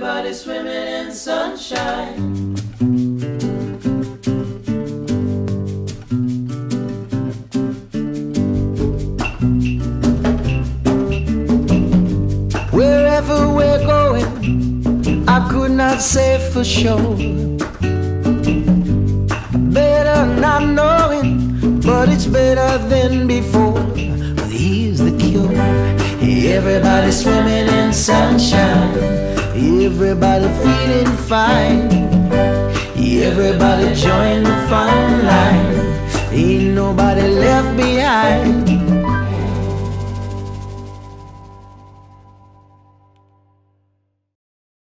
Everybody swimming in sunshine. Wherever we're going, I could not say for sure. Better not knowing, but it's better than before. But here's the cure. Everybody swimming in sunshine. Everybody feeling fine. Everybody join the fun line. Ain't nobody left behind.